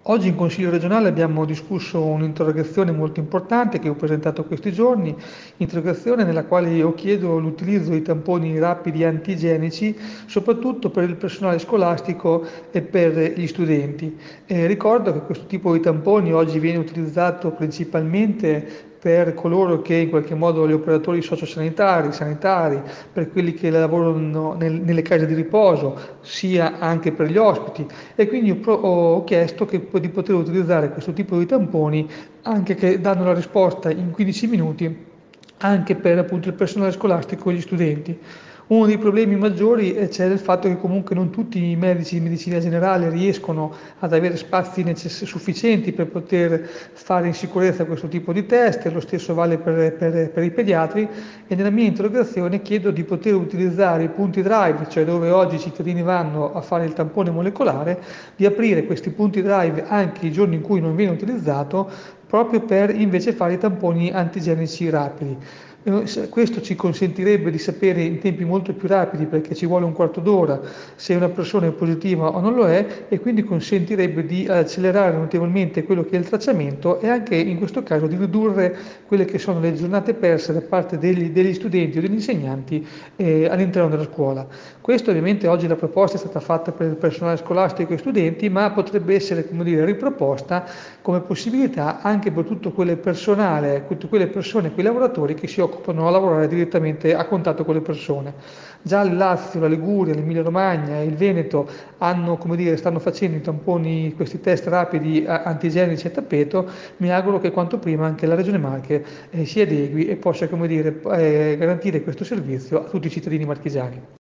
Oggi in Consiglio regionale abbiamo discusso un'interrogazione molto importante che ho presentato questi giorni, interrogazione nella quale io chiedo l'utilizzo di tamponi rapidi antigenici, soprattutto per il personale scolastico e per gli studenti. Ricordo che questo tipo di tamponi oggi viene utilizzato principalmente per coloro che in qualche modo gli operatori sociosanitari, sanitari, per quelli che lavorano nelle case di riposo, sia anche per gli ospiti e quindi ho chiesto di poter utilizzare questo tipo di tamponi anche che danno la risposta in 15 minuti anche per appunto il personale scolastico e gli studenti. Uno dei problemi maggiori c'è il fatto che comunque non tutti i medici di medicina generale riescono ad avere spazi sufficienti per poter fare in sicurezza questo tipo di test, lo stesso vale per i pediatri e nella mia interrogazione chiedo di poter utilizzare i punti drive, cioè dove oggi i cittadini vanno a fare il tampone molecolare, di aprire questi punti drive anche i giorni in cui non viene utilizzato proprio per invece fare i tamponi antigenici rapidi. Questo ci consentirebbe di sapere in tempi molto più rapidi, perché ci vuole un quarto d'ora, se una persona è positiva o non lo è, e quindi consentirebbe di accelerare notevolmente quello che è il tracciamento e anche in questo caso di ridurre quelle che sono le giornate perse da parte degli studenti o degli insegnanti all'interno della scuola. Questo ovviamente oggi la proposta è stata fatta per il personale scolastico e studenti, ma potrebbe essere, come dire, riproposta come possibilità anche per tutto quelle personale, tutte quelle persone, quei lavoratori che si occupano a lavorare direttamente a contatto con le persone. Già il Lazio, la Liguria, l'Emilia Romagna e il Veneto hanno, come dire, stanno facendo i tamponi, questi test rapidi antigenici a tappeto. Mi auguro che quanto prima anche la Regione Marche si adegui e possa, come dire, garantire questo servizio a tutti i cittadini marchigiani.